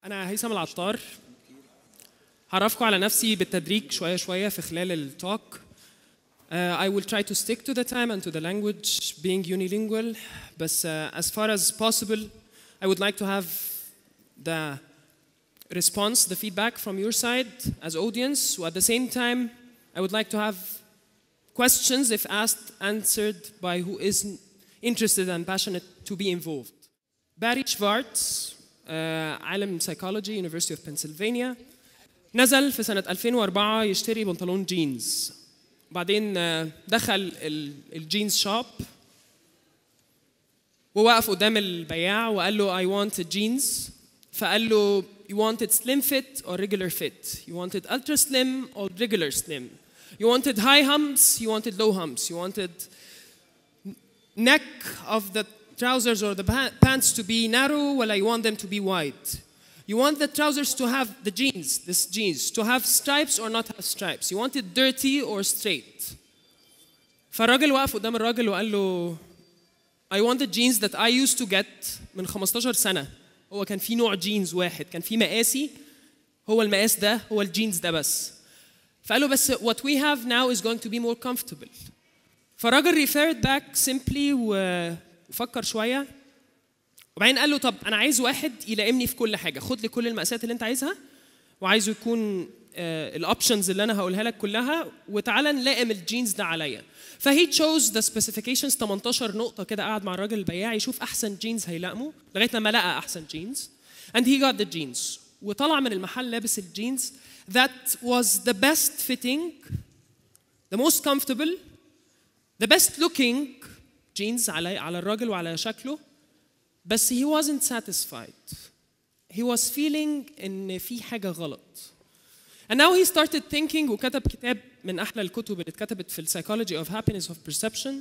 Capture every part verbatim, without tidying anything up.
أنا هيثم العطار. هعرفكم على نفسي بالتدريج شوية شوية في خلال التوك. Uh, I will try to stick to the time and to the language, being unilingual. But uh, as far as possible, I would like to have the response, the feedback from your side as audience. So at the same time, I would like to have questions, if asked, answered by who is interested and passionate to be involved. Barry Schwartz, uh, عالم psychology, University of Pennsylvania. نزل في سنة ألفين وأربعة يشتري بنطلون جينز. بعدين دخل الجينز شوب ووقف قدام البياع وقال له I want jeans. فقال له you want it slim fit or regular fit? You want it ultra slim or regular slim? You wanted high humps, you wanted low humps, you wanted neck of the trousers or the pants to be narrow, well, you want them to be wide. You want the trousers to have the jeans, this jeans, to have stripes or not have stripes. You want it dirty or straight. فالراجل وقف قدام الراجل وقال له I want the jeans that I used to get من خمستاشر سنة. هو كان في نوع جينز واحد، كان في مقاسي، هو المقاس ده، هو الجينز ده بس. فقال له بس what we have now is going to be more comfortable. فالراجل referred back simply وفكر شوية. وبعدين قال له طب انا عايز واحد يلائمني في كل حاجه، خد لي كل المقاسات اللي انت عايزها وعايزه يكون الاوبشنز اللي انا هقولها لك كلها وتعالى نلائم الجينز ده عليا. فهي تشوز ذا سبيسيفيكيشنز تمنتاشر نقطه كده، قاعد مع الراجل البياع يشوف احسن جينز هيلائمه لغايه لما لقى احسن جينز. and he got the jeans. وطلع من المحل لابس الجينز that was the best fitting, the most comfortable, the best looking jeans على على الراجل وعلى شكله. بس he wasn't satisfied. He was feeling إن في حاجة غلط. And now he started thinking وكتب كتاب من أحلى الكتب اللي اتكتبت في psychology of happiness of perception.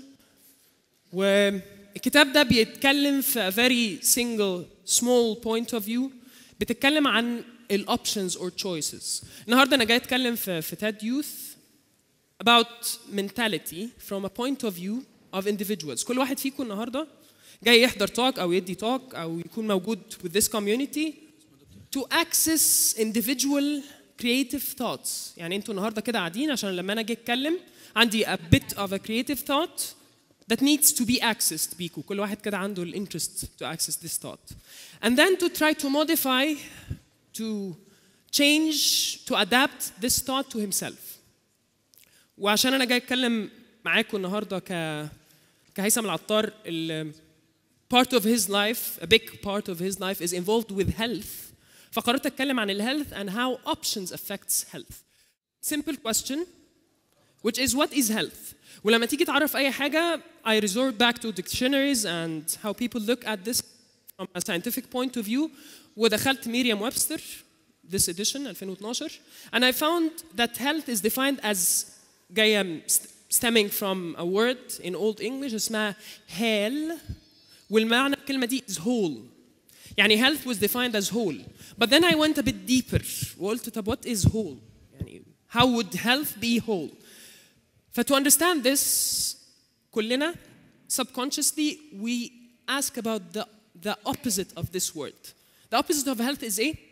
والكتاب ده بيتكلم في a very single small point of view. بتتكلم عن ال options or choices. النهارده أنا جاي أتكلم في في TEDxYouth about mentality from a point of view of individuals. كل واحد فيكم النهارده جاي يحضر توك او يدي توك او يكون موجود with this community to access individual creative thoughts. يعني انتوا النهارده كده قاعدين عشان لما انا اجي اتكلم عندي a bit of a creative thought that needs to be accessed بيكوا. كل واحد كده عنده ال interest to access this thought and then to try to modify, to change, to adapt this thought to himself. وعشان انا جاي اتكلم معاكم النهارده ك كهيثم العطار ال part of his life, a big part of his life is involved with health. فقررت أتكلم عن ال health and how options affects health. Simple question, which is what is health? ولما تيجي تعرف أي حاجة, I resort back to dictionaries and how people look at this from a scientific point of view. ودخلت ميريام ويبستر this edition ألفين واثناشر and I found that health is defined as جاية stemming from a word in Old English اسمها هيل. والمعنى الكلمة دي is whole. يعني health was defined as whole. But then I went a bit deeper. وقلت طب what is whole? يعني how would health be whole? But to understand this, كلنا subconsciously we ask about the the opposite of this word. The opposite of health is a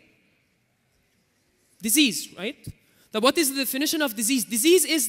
disease, right? But what is the definition of disease? Disease is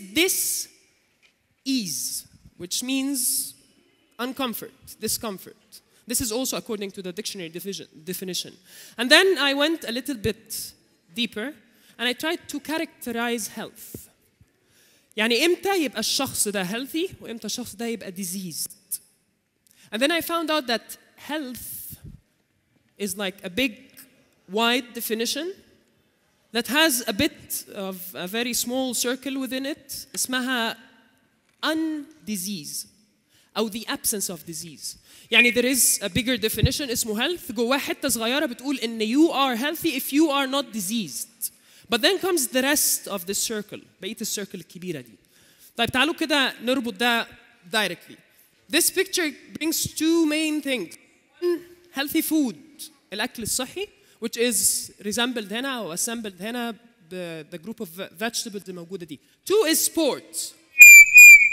dis-ease, which means uncomfort, discomfort. This is also according to the dictionary division, definition. And then I went a little bit deeper and I tried to characterize health. يعني إمتى يبقى الشخص ده healthy وإمتى الشخص ده يبقى diseased. And then I found out that health is like a big, wide definition that has a bit of a very small circle within it. اسمها undisease. أو the absence of disease. يعني there is a bigger definition اسمه health جواه حتة صغيرة بتقول إن you are healthy if you are not diseased. But then comes the rest of the circle. بقية الcircle الكبيرة دي. طيب تعالوا كده نربط ده directly. This picture brings two main things. One, healthy food. الأكل الصحي which is resembled هنا أو assembled هنا ب the group of vegetables الموجودة دي. Two is sports.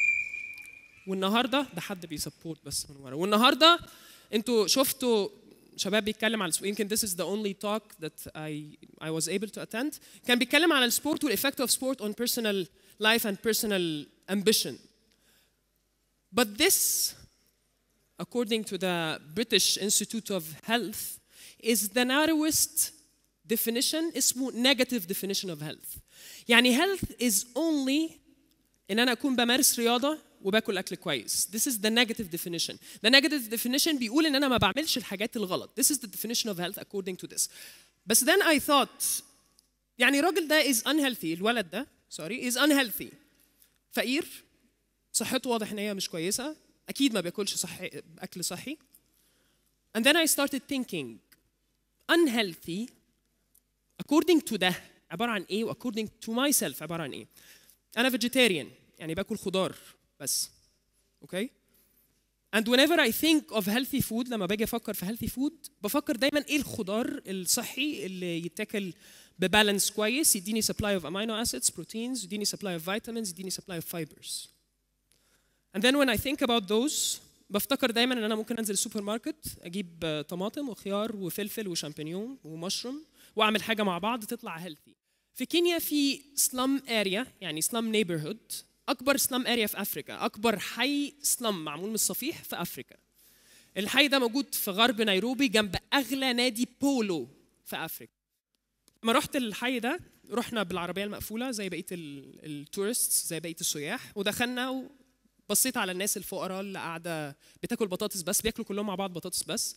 والنهارده ده حد بيسبورت بس من ورا. والنهارده انتوا شفتوا شباب بيتكلم على يمكن this is the only talk that I I was able to attend. كان بيتكلم على السبورت والeffect of sport on personal life and personal ambition. But this, according to the British Institute of Health, is the narrowest definition, اسمه negative definition of health. يعني health is only إن أنا أكون بمارس رياضة وباكل أكل كويس. This is the negative definition. The negative definition بيقول إن أنا ما بعملش الحاجات الغلط. This is the definition of health according to this. بس then I thought يعني الراجل ده is unhealthy. الولد ده sorry is unhealthy. فقير، صحته واضح إن هي مش كويسة، أكيد ما بياكلش صحي أكل صحي. And then I started thinking unhealthy according to ده عبارة عن إيه و according to myself عبارة عن إيه. أنا vegetarian يعني باكل خضار بس. Okay? And whenever I think of healthy food لما باجي أفكر في healthy food بفكر دايما إيه الخضار الصحي اللي يتاكل ببالانس كويس يديني supply of amino acids, proteins, يديني supply of vitamins, يديني supply of fibers. And then when I think about those بفتكر دايما إن أنا ممكن أنزل السوبر ماركت أجيب طماطم وخيار وفلفل وشامبينيون ومشروم وأعمل حاجة مع بعض تطلع healthy. في كينيا في slum area يعني slum neighborhood، أكبر slum area في أفريقيا، أكبر حي slum معمول من الصفيح في أفريقيا. الحي ده موجود في غرب نيروبي جنب أغلى نادي بولو في أفريقيا. لما رحت الحي ده رحنا بالعربية المقفولة زي بقية التورستس زي بقية السياح ودخلنا وبصيت على الناس الفقراء اللي قاعدة بتاكل بطاطس بس، بياكلوا كلهم مع بعض بطاطس بس.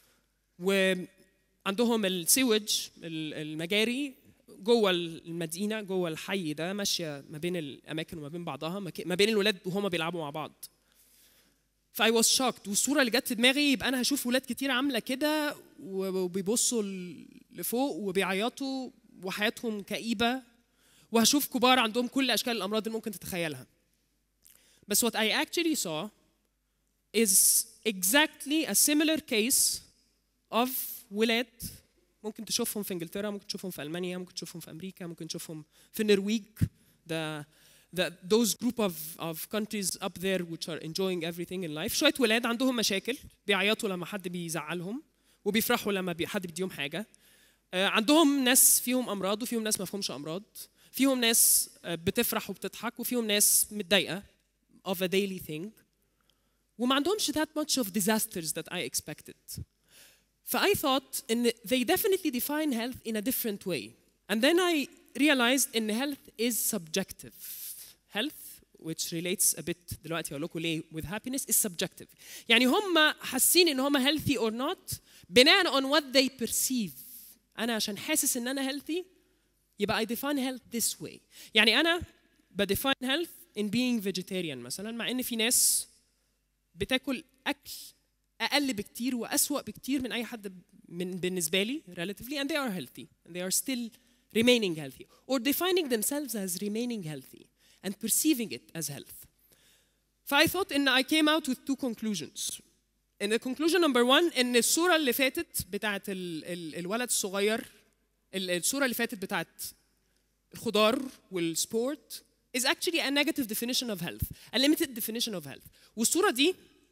وعندهم السيوج المجاري جوه المدينه جوه الحي ده ماشيه ما بين الاماكن وما بين بعضها ما بين الولاد وهم بيلعبوا مع بعض. فاي واز شوكت والصوره اللي جت في دماغي يبقى انا هشوف ولاد كتير عامله كده وبيبصوا لفوق وبيعيطوا وحياتهم كئيبه، وهشوف كبار عندهم كل اشكال الامراض اللي ممكن تتخيلها. بس what I actually saw is exactly a similar case of ولاد ممكن تشوفهم في انجلترا، ممكن تشوفهم في المانيا، ممكن تشوفهم في امريكا، ممكن تشوفهم في النرويج. the the those group of of countries up there which are enjoying everything in life. شويه ولاد عندهم مشاكل بيعيطوا لما حد بيزعلهم وبيفرحوا لما حد بيديهم حاجه. عندهم ناس فيهم امراض وفيهم ناس ما فيهمش امراض، فيهم ناس بتفرح وبتضحك وفيهم ناس متضايقه of a daily thing، وما عندهمش that much of disasters that I expected. So I thought in they definitely define health in a different way. And then I realized in health is subjective. Health which relates a bit دلوقتي هقول لكم ليه with happiness is subjective. يعني هم حاسين ان هم healthy or not بناء on what they perceive. انا عشان حاسس ان انا healthy يبقى I define health this way. يعني انا بدefine health in being vegetarian مثلا، مع ان في ناس بتاكل اكل أقل بكتير وأسوأ بكتير من أي حد من بالنسبة لي relatively and they are healthy and they are still remaining healthy or defining themselves as remaining healthy and perceiving it as health. So I thought and I came out with two conclusions. And the conclusion number one إن الصورة اللي فاتت بتاعت ال ال الولد الصغير، الصورة اللي فاتت بتاعت الخضار والسبورت is actually a negative definition of health, a limited definition of health. والصورة دي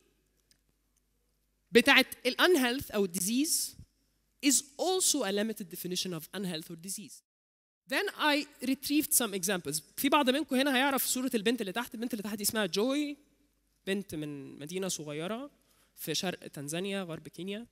بتاعت ال unhealth أو disease is also a limited definition of unhealth or disease. Then I retrieved some examples. في بعض منكم هنا هيعرف صورة البنت اللي تحت. البنت اللي تحت دي اسمها جوي، بنت من مدينة صغيرة في شرق تنزانيا غرب كينيا.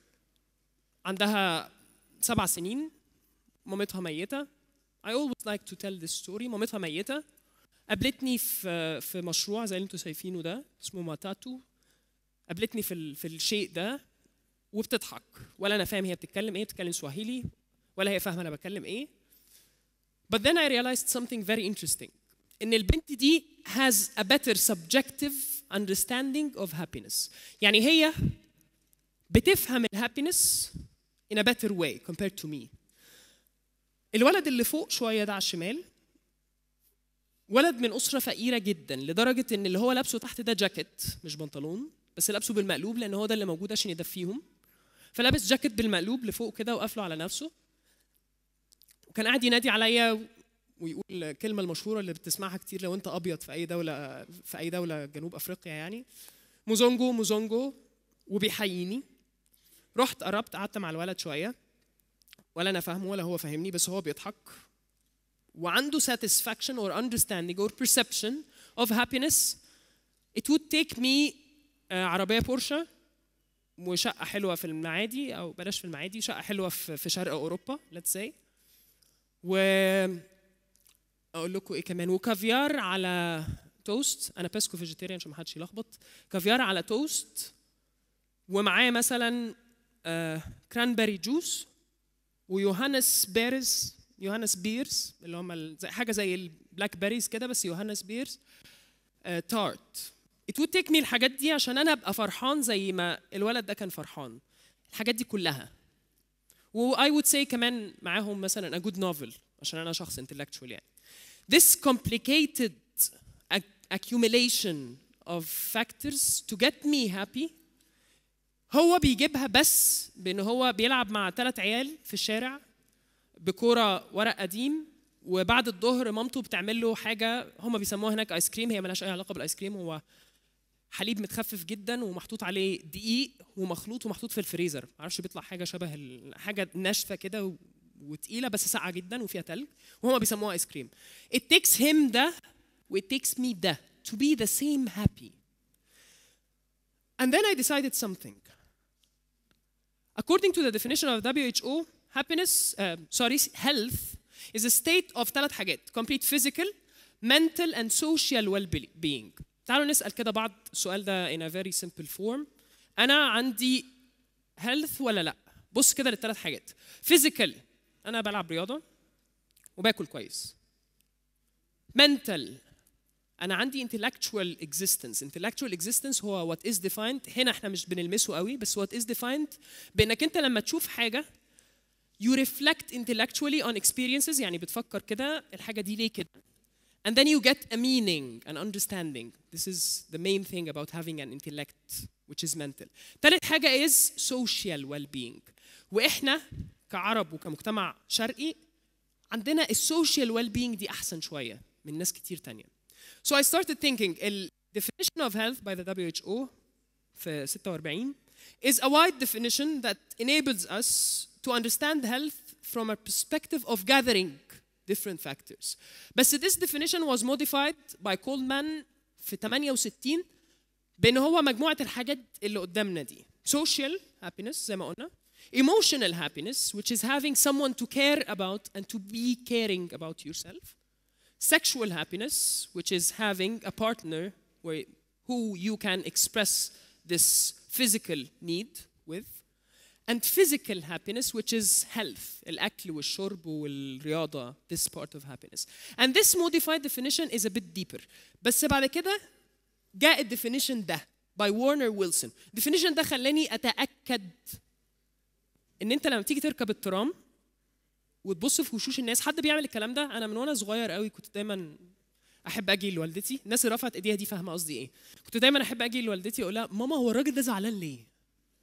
عندها سبع سنين، مامتها ميتة. I always like to tell this story. مامتها ميتة، قابلتني في في مشروع زي اللي انتم شايفينه ده اسمه ماتاتو. قابلتني في في الشيء ده وبتضحك، ولا انا فاهم هي بتتكلم ايه، بتتكلم سواهيلي ولا هي فاهمه انا بتكلم ايه. But then I realized something very interesting. ان البنت دي has a better subjective understanding of happiness. يعني هي بتفهم الhappiness in a better way compared to me. الولد اللي فوق شويه ده على الشمال ولد من اسره فقيره جدا لدرجه ان اللي هو لابسه تحت ده جاكيت مش بنطلون، بس لابسه بالمقلوب لان هو ده اللي موجود عشان يدفيهم. فلابس جاكيت بالمقلوب لفوق كده وقافله على نفسه، وكان قاعد ينادي عليا ويقول الكلمه المشهوره اللي بتسمعها كتير لو انت ابيض في اي دوله في اي دوله جنوب افريقيا، يعني موزونجو موزونجو، وبيحييني. رحت قربت قعدت مع الولد شويه، ولا انا فاهمه ولا هو فاهمني، بس هو بيضحك وعنده satisfaction or understanding or perception of happiness. It would take me uh, عربيه بورشه وشقه حلوه في المعادي، او بلاش في المعادي، شقه حلوه في في شرق اوروبا let's say، و اقول لكم ايه كمان، وكافيار على توست. انا باسكو فيجيتيريان عشان ما حدش يلخبط. كافيار على توست ومعاه مثلا كرانبيري جوس ويوهانس بيرز، يوهانس بيرز اللي هم حاجه زي البلاك بيريز كده بس يوهانس بيرز تارت. It would take me الحاجات دي عشان انا ابقى فرحان زي ما الولد ده كان فرحان. الحاجات دي كلها. و I would say كمان معاهم مثلا a good novel عشان انا شخص intellectual يعني. This complicated accumulation of factors to get me happy هو بيجيبها بس بان هو بيلعب مع ثلاث عيال في الشارع بكوره ورق قديم، وبعد الظهر مامته بتعمل له حاجه هم بيسموها هناك ايس كريم، هي مالهاش اي علاقه بالايس كريم، هو حليب متخفف جدا ومحطوط عليه دقيق ومخلوط ومحطوط في الفريزر، معرفش بيطلع حاجه شبه حاجه ناشفه كده وتقيله بس ساقعه جدا وفيها تلج، وهم بيسموها ايس كريم. It takes him ده و it takes me ده to be the same happy. And then I decided something. According to the definition of W H O, happiness, uh, sorry, health is a state of ثلاث حاجات: complete physical, mental and social well-being. تعالوا نسأل كده بعض السؤال ده in a very simple form. أنا عندي health ولا لأ؟ بص كده للثلاث حاجات. physical، أنا بلعب رياضة وباكل كويس. mental، أنا عندي intellectual existence. intellectual existence هو what is defined، هنا إحنا مش بنلمسه قوي بس what is defined بإنك أنت لما تشوف حاجة you reflect intellectually on experiences، يعني بتفكر كده الحاجة دي ليه كده. And then you get a meaning, an understanding. This is the main thing about having an intellect, which is mental. ثالث حاجة is social well-being. وإحنا كعرب وكمجتمع شرقي عندنا السوشيال well-being دي أحسن شوية من ناس كتير تانية. So I started thinking the definition of health by the W H O في ستة وأربعين is a wide definition that enables us to understand health from a perspective of gathering different factors. بس this definition was modified by Coleman في ثمانية وستين بأن هو مجموعة الحاجات اللي قدامنا دي: social happiness زي ما قلنا، emotional happiness which is having someone to care about and to be caring about yourself, sexual happiness which is having a partner where, who you can express this physical need with, and physical happiness which is health، الأكل والشرب والرياضة، this part of happiness. And this modified definition is a bit deeper. بس بعد كده جاء definition ده by Warner Wilson. definition ده خلاني أتأكد إن أنت لما تيجي تركب الترام وتبص في وشوش الناس، حد بيعمل الكلام ده. أنا من وأنا صغير قوي كنت دايما أحب أجي لوالدتي، الناس اللي رفعت إيديها دي فاهمة قصدي إيه. كنت دايما أحب أجي لوالدتي أقول لها ماما هو الراجل ده زعلان ليه؟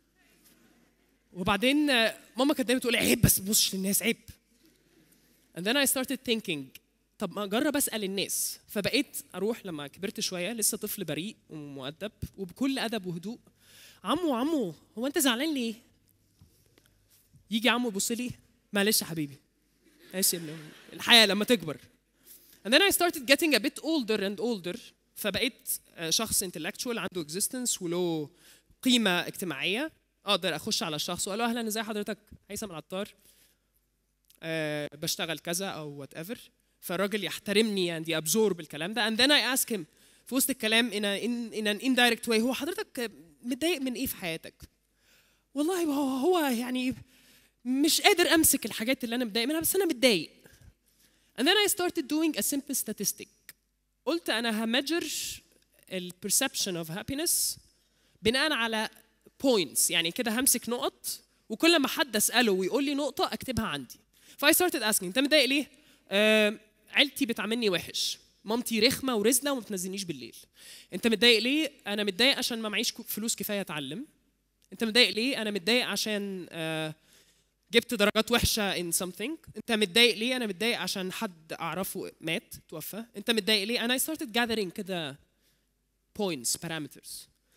وبعدين ماما كانت دايما تقول لي عيب بس تبصش للناس عيب. And then I started thinking طب ما اجرب اسال الناس. فبقيت اروح لما كبرت شويه لسه طفل بريء ومؤدب وبكل ادب وهدوء: عمو عمو هو انت زعلان ليه؟ يجي عمو يبص لي: معلش يا حبيبي ماشي يا ابني الحياه لما تكبر. And then I started getting a bit older and older فبقيت شخص intellectual عنده existence وله قيمه اجتماعيه، اقدر اخش على الشخص واقول له اهلا ازي حضرتك؟ هيثم العطار، أه بشتغل كذا او وات ايفر، فالراجل يحترمني and يابزورب الكلام ده. and then I ask him في وسط الكلام in, a, in, in an indirect way: هو حضرتك متضايق من ايه في حياتك؟ والله هو هو يعني مش قادر امسك الحاجات اللي انا متضايق منها بس انا متضايق. and then I started doing a simple statistic. قلت انا همجر ال perception of happiness بناء على points، يعني كده همسك نقط وكل ما حد اساله ويقول لي نقطه اكتبها عندي. ف I started asking: انت متضايق ليه؟ آه، عيلتي بتعاملني وحش، مامتي رخمه ورزنه وما بتنزلنيش بالليل. انت متضايق ليه؟ انا متضايق عشان ما معيش فلوس كفايه اتعلم. انت متضايق ليه؟ انا متضايق عشان آه جبت درجات وحشه in something. انت متضايق ليه؟ انا متضايق عشان حد اعرفه مات توفى. انت متضايق ليه؟ and I started gathering كده points parameters.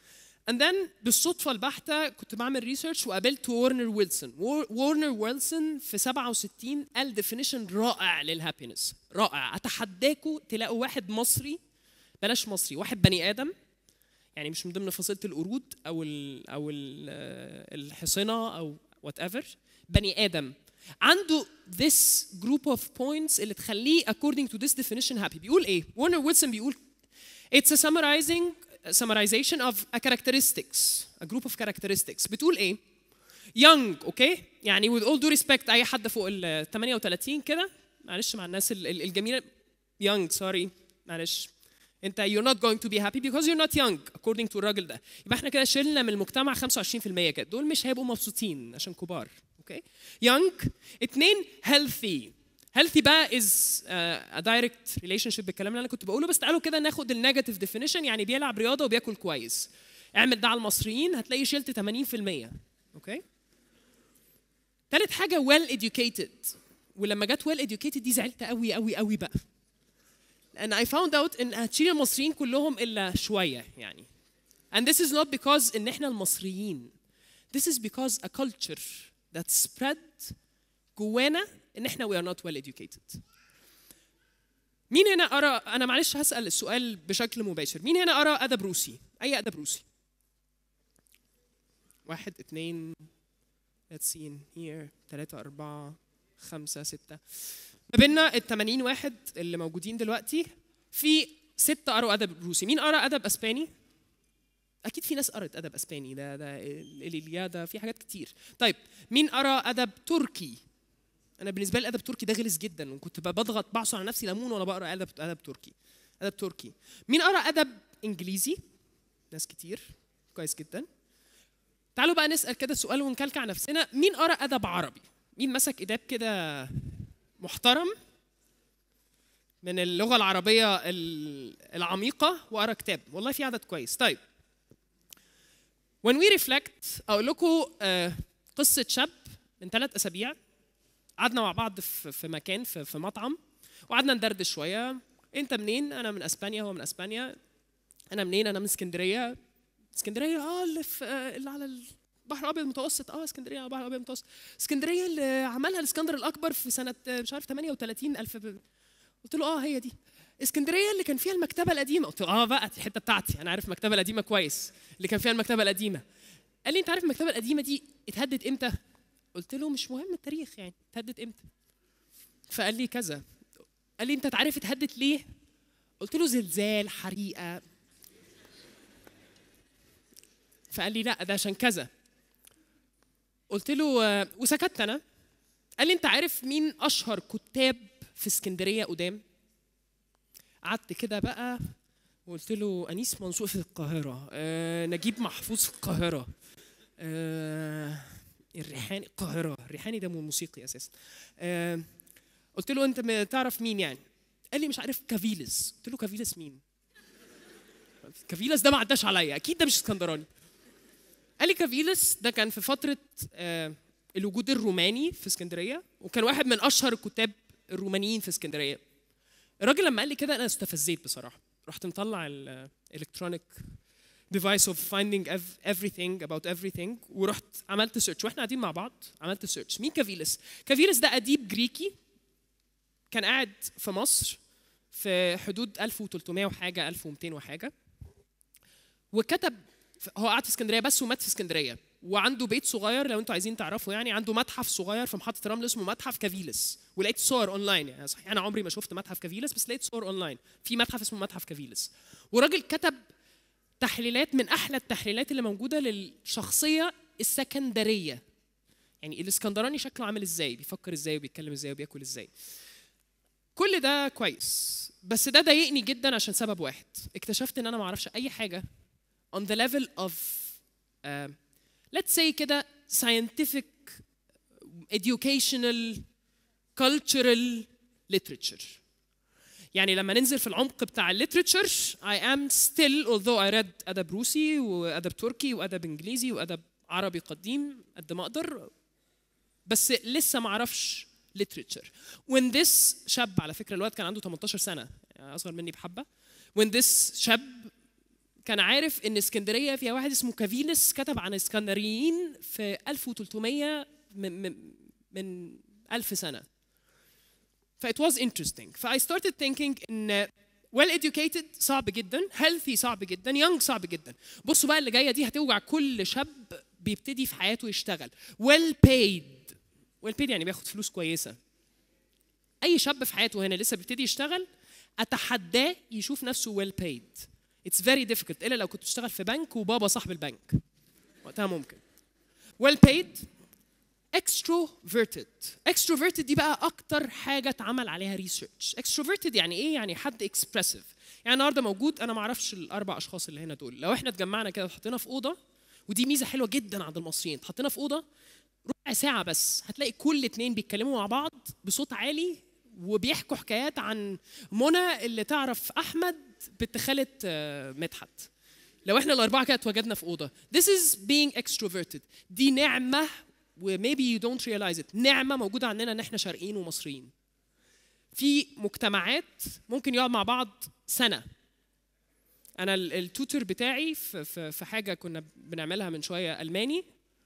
and then بالصدفه البحته كنت بعمل ريسيرش وقابلت وارنر ويلسون. وارنر ويلسون في سبعة وستين قال ديفينيشن رائع للهابينس، رائع. اتحداكوا تلاقوا واحد مصري، بلاش مصري، واحد بني ادم يعني مش من ضمن فصيله القرود او ال او ال الحصنه او وات ايفر، بني ادم عنده this group of points اللي تخليه according to this definition happy. بيقول ايه؟ وارنر ويلسون بيقول it's a summarizing summarization of a characteristics, a group of characteristics. بتقول ايه؟ young، اوكي؟ okay? يعني with all due respect اي حد فوق ال ثمانية وثلاثين كده، معلش مع الناس الجميله، young sorry معلش، انت you're not going to be happy because you're not young according to الراجل ده. يبقى احنا كده شلنا من المجتمع خمسة وعشرين بالمية كده، دول مش هيبقوا مبسوطين عشان كبار، اوكي؟ okay? young. اثنين healthy. healthy بقى is uh, a direct relationship بالكلام اللي انا كنت بقوله، بس تعالوا كده ناخد النيجاتيف ديفينيشن، يعني بيلعب رياضه وبياكل كويس. اعمل ده على المصريين هتلاقي شلت ثمانين بالمية، اوكي؟ okay? ثالث حاجه well educated، ولما جت well educated دي زعلت قوي قوي قوي بقى. and I found out ان هتشيل المصريين كلهم الا شويه يعني. and this is not because ان احنا المصريين. this is because a culture that spread جوانا ان احنا we are not well educated. مين هنا قرا، انا معلش هسال السؤال بشكل مباشر، مين هنا قرا ادب روسي؟ اي ادب روسي؟ واحد اثنين let's see in here ثلاثة أربعة خمسة ستة، ما بيننا ال ثمانين واحد اللي موجودين دلوقتي في ستة قروا ادب روسي. مين قرا ادب اسباني؟ اكيد في ناس قرت ادب اسباني، ده ده الإليادا، في حاجات كتير. طيب مين قرا ادب تركي؟ انا بالنسبه لي الادب التركي ده غلس جدا، وكنت بضغط بعصر على نفسي ليمون وانا بقرا ادب ادب تركي. ادب تركي. مين قرا ادب انجليزي؟ ناس كتير، كويس جدا. تعالوا بقى نسال كده سؤال ونكلكع نفسنا، مين قرا ادب عربي؟ مين مسك كتاب كده محترم من اللغه العربيه العميقه وقرا كتاب؟ والله في عدد كويس. طيب when we reflect اقول لكم قصه شاب من ثلاث اسابيع قعدنا مع بعض في مكان في مطعم وقعدنا ندردش شويه. انت منين؟ انا من اسبانيا. هو من اسبانيا. انا منين؟ انا من اسكندريه. اسكندريه اه اللي في اللي على البحر الابيض المتوسط. اه اسكندريه على البحر الابيض المتوسط. اسكندريه اللي عملها الاسكندر الاكبر في سنه مش عارف ثمانية وثلاثين ألف. قلت له اه هي دي اسكندريه اللي كان فيها المكتبه القديمه. قلت له اه بقى دي الحته بتاعتي، انا عارف المكتبه القديمه كويس، اللي كان فيها المكتبه القديمه. قال لي انت عارف المكتبه القديمه دي اتهدت امتى؟ قلت له مش مهم التاريخ، يعني اتهدت امتى؟ فقال لي كذا. قال لي انت عارف اتهدت ليه؟ قلت له زلزال، حريقه. فقال لي لا ده عشان كذا. قلت له وسكت انا. قال لي انت عارف مين اشهر كتاب في اسكندريه قدام؟ قعدت كده بقى وقلت له انيس منصور في القاهره، آه نجيب محفوظ في القاهره، آه الريحاني القاهره. الريحاني ده موسيقي اساسا. آه قلت له انت تعرف مين يعني؟ قال لي مش عارف كافيلس. قلت له كافيلس مين؟ كافيلس ده ما عداش عليا، اكيد ده مش اسكندراني. قال لي كافيلس ده كان في فتره آه الوجود الروماني في اسكندريه، وكان واحد من اشهر الكتاب الرومانيين في اسكندريه. الراجل لما قال لي كده انا استفزيت بصراحه، رحت مطلع الالكترونيك device of finding everything about everything ورحت عملت سيرش. واحنا قاعدين مع بعض عملت سيرش. مين كافيلس؟ كافيلس ده اديب جريكي كان قاعد في مصر في حدود ألف وثلاثمية وحاجه ألف ومئتين وحاجه، وكتب. هو قاعد في اسكندريه بس ومات في اسكندريه، وعنده بيت صغير لو انتوا عايزين تعرفوا، يعني عنده متحف صغير في محطه رمل اسمه متحف كافيلس، ولقيت صور اونلاين. يعني صحيح انا عمري ما شفت متحف كافيلس، بس لقيت صور اونلاين في متحف اسمه متحف كافيلس. وراجل كتب تحليلات من احلى التحليلات اللي موجوده للشخصيه السكندريه، يعني الاسكندراني شكله عامل ازاي، بيفكر ازاي وبيتكلم ازاي وبياكل ازاي. كل ده كويس، بس ده ضايقني جدا عشان سبب واحد. اكتشفت ان انا ما اعرفش اي حاجه on the level of uh, let's say كده scientific, educational, cultural literature. يعني لما ننزل في العمق بتاع الليتريتشر I am still although I read أدب روسي وأدب تركي وأدب إنجليزي وأدب عربي قديم قد ما أقدر، بس لسه ما أعرفش literature. when this شاب، على فكرة الواد كان عنده ثمانية عشر سنة، يعني أصغر مني بحبة. when this شاب كان عارف ان اسكندريه فيها واحد اسمه كافينس كتب عن اسكندريين في ألف وثلاثمية من من ألف سنه. ف it was interesting. ف I started thinking ان well educated صعب جدا، healthy صعب جدا، young صعب جدا. بصوا بقى اللي جايه دي هتوجع كل شاب بيبتدي في حياته يشتغل. well paid well paid يعني بياخد فلوس كويسه. اي شاب في حياته هنا لسه بيبتدي يشتغل اتحداه يشوف نفسه well paid. It's very difficult الا لو كنت بتشتغل في بنك وبابا صاحب البنك وقتها ممكن. well paid. extroverted. extroverted دي بقى اكتر حاجه اتعمل عليها ريسيرش. extroverted يعني ايه؟ يعني حد expressive. يعني النهارده موجود، انا ما اعرفش الاربع اشخاص اللي هنا دول، لو احنا اتجمعنا كده وحطينا في اوضه، ودي ميزه حلوه جدا عند المصريين، اتحطينا في اوضه ربع ساعه بس هتلاقي كل اتنين بيتكلموا مع بعض بصوت عالي وبيحكوا حكايات عن منى اللي تعرف احمد بنت خالة مدحت. لو احنا الاربعه كده اتواجدنا في اوضه. This is being extroverted. دي نعمه و maybe you don't realize it. نعمه موجوده عندنا ان احنا شرقيين ومصريين. في مجتمعات ممكن يقعد مع بعض سنه. انا التوتر بتاعي في في حاجه كنا بنعملها من شويه الماني،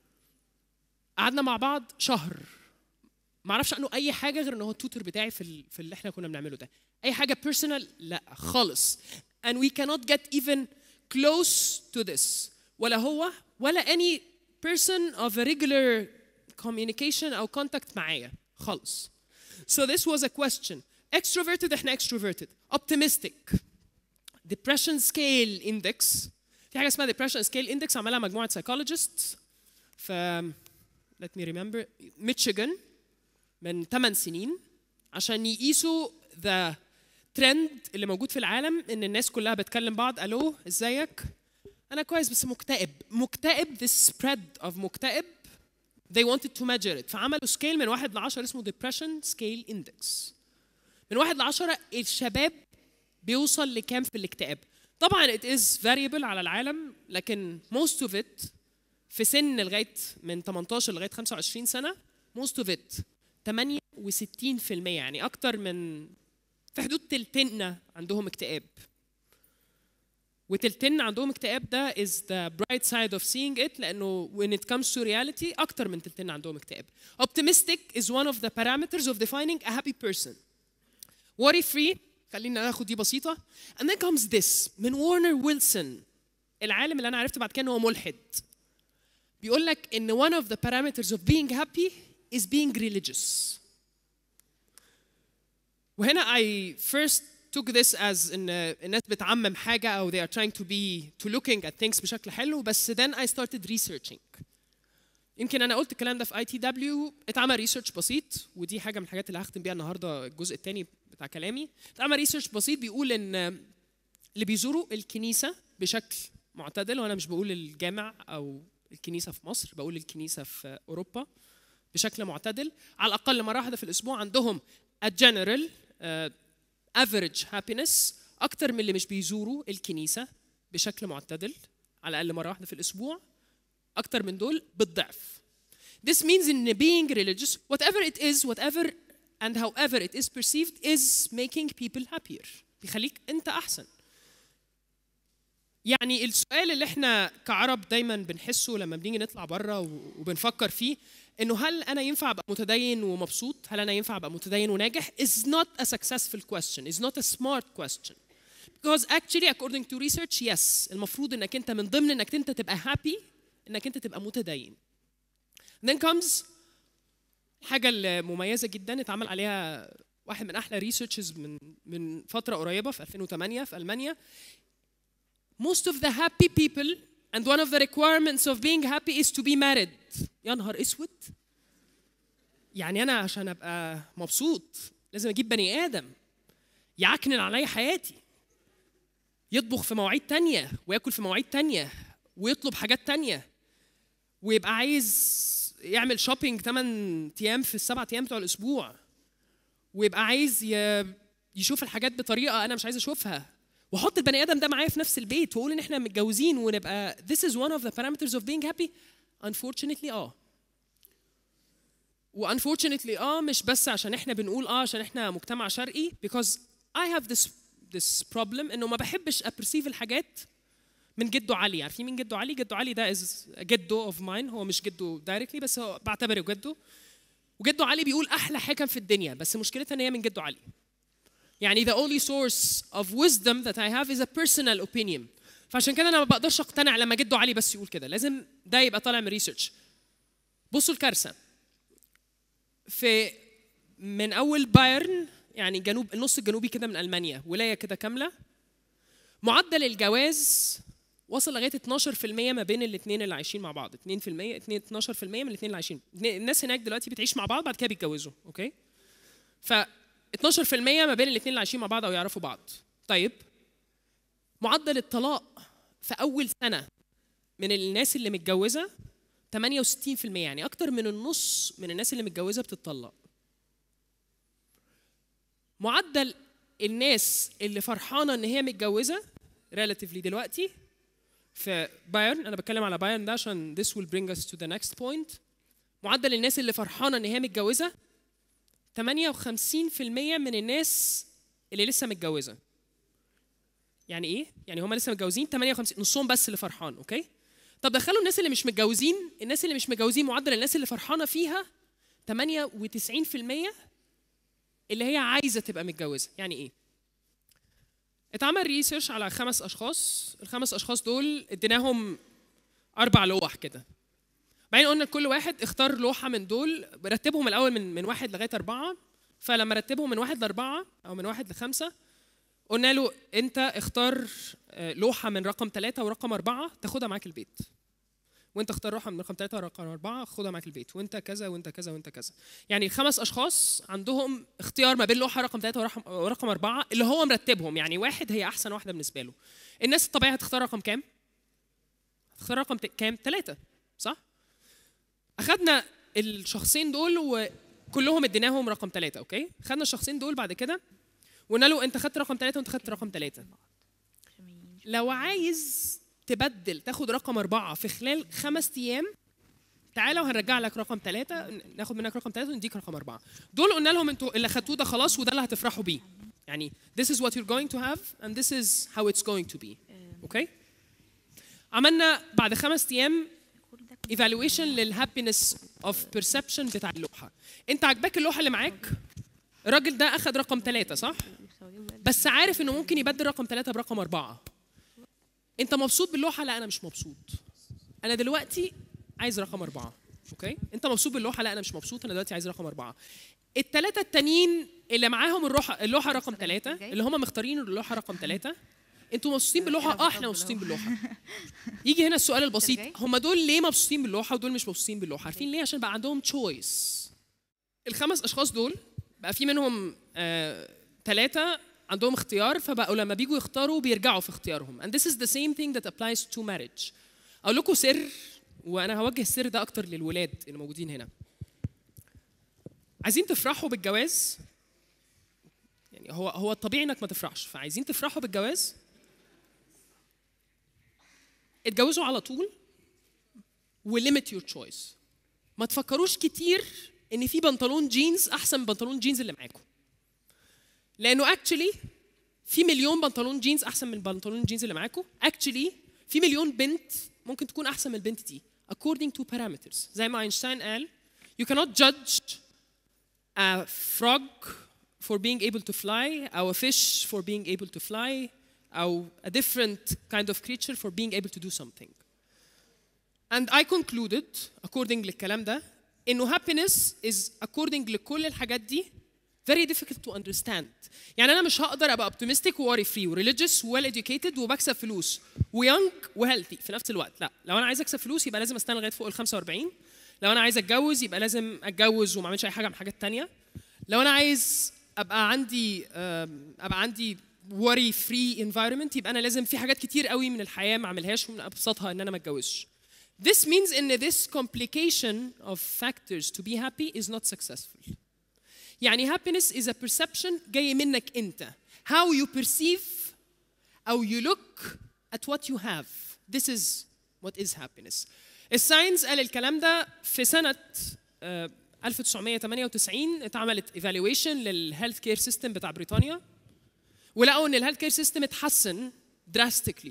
قعدنا مع بعض شهر ما اعرفش عنه اي حاجه غير ان هو التوتر بتاعي في في اللي احنا كنا بنعمله ده. اي حاجه بيرسونال لا خالص. and we cannot get even close to this. ولا هو ولا any person of a regular communication او contact معايا خالص. so this was a question. extroverted احنا extroverted. optimistic. depression scale index. في حاجه اسمها depression scale index عملها مجموعه psychologists ف let me remember ميشيغان من ثمان سنين عشان يقيسوا the trend اللي موجود في العالم ان الناس كلها بتكلم بعض. الو ازيك؟ انا كويس بس مكتئب. مكتئب this spread of مكتئب they wanted to measure it. فعملوا سكيل من واحد لعشرة اسمه depression scale index. من واحد لعشرة الشباب بيوصل لكام في الاكتئاب؟ طبعا it is variable على العالم لكن most of it في سن لغايه من تمنتاشر لغايه خمسة وعشرين سنه most of it ثمانية وستين بالمية يعني اكتر من في حدود تلتنا عندهم اكتئاب. وتلتنا عندهم اكتئاب ده is the bright side of seeing it لانه when it comes to reality اكتر من تلتنا عندهم اكتئاب. Optimistic is one of the parameters of defining a happy person. Worry free خلينا ناخد دي بسيطه. and then comes this من وارنر ويلسون العالم اللي انا عرفت بعد كده ان هو ملحد. بيقول لك ان one of the parameters of being happy is being religious. وهنا I first took this as ان الناس بتعمم حاجه او they are trying to be to looking at things بشكل حلو بس then I started researching. يمكن انا قلت الكلام ده في اي تي دبليو. اتعمل ريسيرش بسيط ودي حاجه من الحاجات اللي هختم بيها النهارده الجزء الثاني بتاع كلامي. اتعمل ريسيرش بسيط بيقول ان اللي بيزوروا الكنيسه بشكل معتدل، وانا مش بقول الجامع او الكنيسه في مصر، بقول الكنيسه في اوروبا بشكل معتدل على الاقل مره واحده في الاسبوع، عندهم a general uh, average happiness اكتر من اللي مش بيزوروا الكنيسه بشكل معتدل على الاقل مره واحده في الاسبوع. اكتر من دول بالضعف. This means in being religious whatever it is whatever and however it is perceived is making people happier. بيخليك انت احسن. يعني السؤال اللي احنا كعرب دايما بنحسه لما بنيجي نطلع بره وبنفكر فيه انه هل انا ينفع ابقى متدين ومبسوط؟ هل انا ينفع ابقى متدين وناجح؟ is not a successful question, is not a smart question. Because actually according to research yes المفروض انك انت من ضمن انك انت تبقى happy انك انت تبقى متدين. then comes حاجه المميزه جدا اتعمل عليها واحد من احلى ريسيرشز من من فتره قريبه في ألفين وثمانية في المانيا. most of the happy people and one of the requirements of being happy is to be married. يا نهار اسود. يعني انا عشان ابقى مبسوط لازم اجيب بني ادم يعكنن عليا حياتي، يطبخ في مواعيد تانية وياكل في مواعيد تانية ويطلب حاجات تانية ويبقى عايز يعمل شوبينج ثمانية ايام في السبعة ايام بتوع الاسبوع ويبقى عايز يشوف الحاجات بطريقه انا مش عايز اشوفها، واحط البني ادم ده معايا في نفس البيت واقول ان احنا متجوزين ونبقى this is one of the parameters of being happy. unfortunately اه و unfortunately اه مش بس عشان احنا بنقول اه عشان احنا مجتمع شرقي because I have this this problem انه ما بحبش apperceive الحاجات من جده علي. عارفين مين جده علي؟ جده علي ده از جده اوف ماين، هو مش جده دايركتلي بس هو بعتبره جده. وجده علي بيقول احلى حكم في الدنيا، بس مشكلتها ان هي من جده علي. يعني the only source of wisdom that I have is a personal opinion. فعشان كده انا ما بقدرش اقتنع لما جده علي بس يقول كده، لازم ده يبقى طالع من ريسيرش. بصوا الكارثه في من اول بايرن، يعني جنوب النص الجنوبي كده من المانيا، ولايه كده كامله، معدل الجواز وصل لغايه اتناشر في المية ما بين الاثنين اللي عايشين مع بعض. اتنين في المية اتناشر في المية من الاثنين اللي عايشين. الناس هناك دلوقتي بتعيش مع بعض بعد كده بيتجوزوا، اوكي؟ ف اتناشر في المية ما بين الاثنين اللي عايشين مع بعض او يعرفوا بعض. طيب معدل الطلاق في اول سنه من الناس اللي متجوزه تمانية وستين في المية، يعني اكتر من النص من الناس اللي متجوزه بتطلق. معدل الناس اللي فرحانه ان هي متجوزه relatively دلوقتي في بايرن، انا بتكلم على بايرن ده عشان this will bring us to the next point. معدل الناس اللي فرحانه ان هي متجوزه تمانية وخمسين في المية من الناس اللي لسه متجوزه. يعني ايه؟ يعني هم لسه متجوزين تمانية وخمسين، نصهم بس اللي فرحان، اوكي؟ طب دخلوا الناس اللي مش متجوزين، الناس اللي مش متجوزين معدل الناس اللي فرحانه فيها تمانية وتسعين في المية اللي هي عايزه تبقى متجوزه. يعني ايه؟ اتعمل ريسيرش على خمس اشخاص، الخمس اشخاص دول اديناهم اربع لوح كده. بعدين قلنا لكل واحد اختار لوحه من دول، رتبهم الاول من من واحد لغايه اربعه. فلما رتبهم من واحد لاربعه او من واحد لخمسه، قلنا له انت اختار لوحه من رقم ثلاثه ورقم اربعه تاخدها معاك البيت. وانت اختار لوحه من رقم ثلاثه ورقم اربعه خدها معاك البيت، وانت كذا وانت كذا وانت كذا. يعني خمس اشخاص عندهم اختيار ما بين لوحه رقم ثلاثه ورقم ورقم اربعه اللي هو مرتبهم، يعني واحد هي احسن واحده بالنسبه له. الناس الطبيعيه هتختار رقم كام؟ هتختار رقم كام؟ ثلاثه، صح؟ اخذنا الشخصين دول وكلهم اديناهم رقم ثلاثه، اوكي؟ خدنا الشخصين دول بعد كده وقلنا له انت خدت رقم ثلاثه وانت خدت رقم ثلاثه. لو عايز تبدل تاخد رقم أربعة في خلال خمس أيام، تعالى وهنرجع لك رقم ثلاثة، ناخد منك رقم ثلاثة ونديك رقم أربعة. دول قلنا لهم انتوا اللي خدتوه ده خلاص وده اللي هتفرحوا بيه. يعني this is what you're going to have and this is how it's going to be. اوكي؟ عملنا بعد خمس أيام evaluation للhappiness of perception بتاع اللوحة. انت عجبك اللوحة اللي معاك؟ الراجل ده أخد رقم ثلاثة، صح؟ بس عارف إنه ممكن يبدل رقم ثلاثة برقم أربعة. انت مبسوط باللوحه؟ لا انا مش مبسوط، انا دلوقتي عايز رقم أربعة. اوكي؟ انت مبسوط باللوحه؟ لا انا مش مبسوط، انا دلوقتي عايز رقم أربعة. الثلاثه التانيين اللي معاهم اللوحه اللوحه رقم ثلاثة، اللي هم مختارين اللوحه رقم ثلاثة، انتوا مبسوطين باللوحه؟ اه احنا مبسوطين باللوحه. يجي هنا السؤال البسيط، هم دول ليه مبسوطين باللوحه ودول مش مبسوطين باللوحه؟ عارفين ليه؟ عشان بقى عندهم تشويس. الخمس اشخاص دول بقى في منهم ثلاثه آه عندهم اختيار، فبقوا لما بيجوا يختاروا بيرجعوا في اختيارهم. and this is the same thing that applies to marriage. اقول لكم سر، وانا هوجه السر ده اكتر للولاد اللي موجودين هنا. عايزين تفرحوا بالجواز، يعني هو هو الطبيعي انك ما تفرحش، فعايزين تفرحوا بالجواز اتجوزوا على طول وlimit your choice. ما تفكروش كتير ان في بنطلون جينز احسن من بنطلون جينز اللي معاكم، لانه اكشلي في مليون بنطلون جينز احسن من بنطلون جينز اللي معاكم. اكشلي في مليون بنت ممكن تكون احسن من البنت دي according to parameters. زي ما اينشتاين قال you cannot judge a frog for being able to fly or a fish for being able to fly or a different kind of creature for being able to do something. And I concluded according للكلام ده انه happiness is according لكل الحاجات دي very difficult to understand. يعني أنا مش هقدر أبقى optimistic و worry free و religious و well educated وبكسب فلوس و young و healthy في نفس الوقت. لا، لو أنا عايز أكسب فلوس يبقى لازم أستنى لغاية فوق ال خمسة وأربعين. لو أنا عايز أتجوز يبقى لازم أتجوز وما أعملش أي حاجة من الحاجات التانية. لو أنا عايز أبقى عندي أبقى عندي worry free environment يبقى أنا لازم في حاجات كتير قوي من الحياة ما أعملهاش، ومن أبسطها إن أنا ما أتجوزش. This means إن this complication of factors to be happy is not successful. يعني happiness is a perception جاي منك أنت. How you perceive أو you look at what you have. This is what is happiness. الساينس قال الكلام ده في سنة ألف وتسعمية وتمانية وتسعين اتعملت evaluation للهيلث كير سيستم بتاع بريطانيا، ولقوا إن الهيلث كير سيستم اتحسن drastically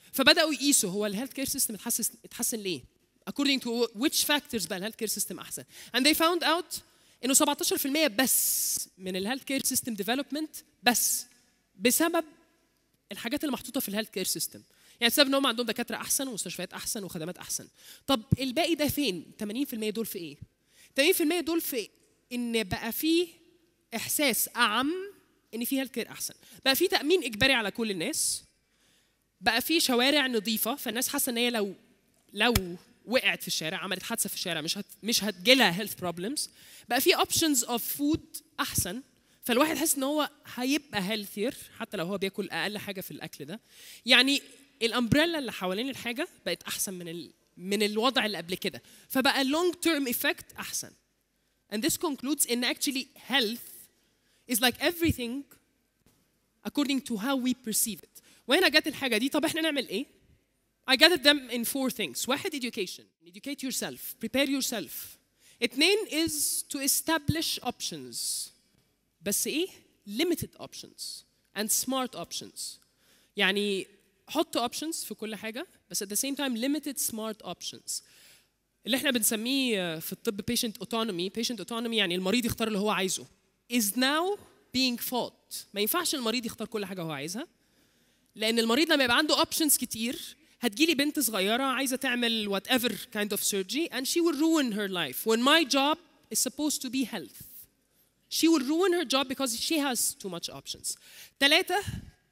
فبداوا يقيسوا هو الهيلث كير سيستم اتحسن اتحسن ليه؟ according to which factors بقى الهيلث كير سيستم احسن. and they found out انه سبعتاشر في المية بس من الهيلث كير سيستم ديفلوبمنت بس بسبب الحاجات اللي محطوطه في الهيلث كير سيستم. يعني بسبب ان هم عندهم دكاتره احسن ومستشفيات احسن وخدمات احسن. طب الباقي ده فين؟ ثمانين في المية دول في ايه؟ ثمانين في المية دول في ان بقى فيه احساس اعم ان في هيلث كير احسن، بقى في تامين اجباري على كل الناس، بقى في شوارع نظيفه فالناس حاسه ان هي لو لو وقعت في الشارع عملت حادثه في الشارع مش هت مش هتجيلها هيلث بروبلمز، بقى في اوبشنز اوف فود احسن فالواحد حاسس ان هو هيبقى هيلثير حتى لو هو بياكل اقل حاجه في الاكل ده. يعني الامبريلا اللي حوالين الحاجه بقت احسن من ال من الوضع اللي قبل كده، فبقى long term effect احسن. And this concludes in actually health is like everything according to how we perceive it. وهنا جت الحاجه دي. طب احنا نعمل ايه؟ I gathered them in four things. واحد education. Educate yourself. Prepare yourself. اتنين is to establish options. بس ايه؟ limited options and smart options. يعني حط options في كل حاجة بس at the same time limited smart options. اللي احنا بنسميه في الطب patient autonomy. patient autonomy يعني المريض يختار اللي هو عايزه. is now being fought. ما ينفعش المريض يختار كل حاجة هو عايزها لأن المريض لما يبقى عنده options كتير هتجيلي بنت صغيرة عايزة تعمل whatever kind of surgery and she will ruin her life when my job is supposed to be health. She will ruin her job because she has too much options. ثلاثة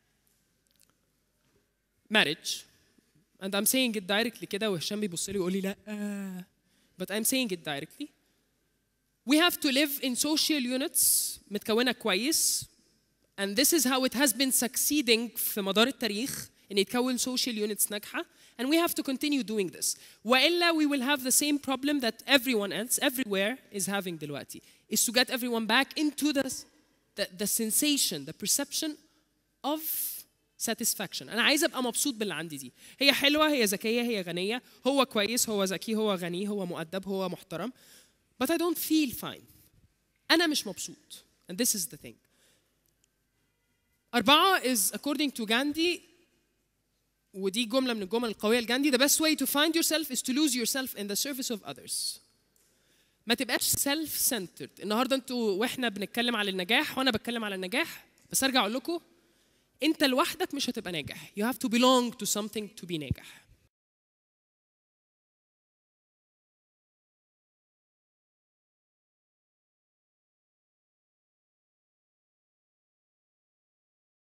marriage. And I'm saying it directly كده وهشام بيبص لي ويقول لي لا but I'm saying it directly. We have to live in social units متكونة كويس and this is how it has been succeeding في مدار التاريخ إن يتكون social units ناجحة and we have to continue doing this. وإلا we will have the same problem that everyone else everywhere is having دلوقتي is to get everyone back into the, the, the sensation, the perception of satisfaction. أنا عايزة أبقى مبسوط باللي عندي دي. هي حلوة، هي ذكية، هي غنية، هو كويس، هو ذكي، هو غني، هو مؤدب، هو محترم. But I don't feel fine. أنا مش مبسوط. And this is the thing. أربعة is according to Gandhi ودي جملة من الجمل القوية لجاندي the best way to find yourself is to lose yourself in the service of others. ما تبقاش self centered. النهارده انتوا واحنا بنتكلم على النجاح وانا بتكلم على النجاح بس ارجع اقول لكم انت لوحدك مش هتبقى ناجح. You have to belong to something to be ناجح.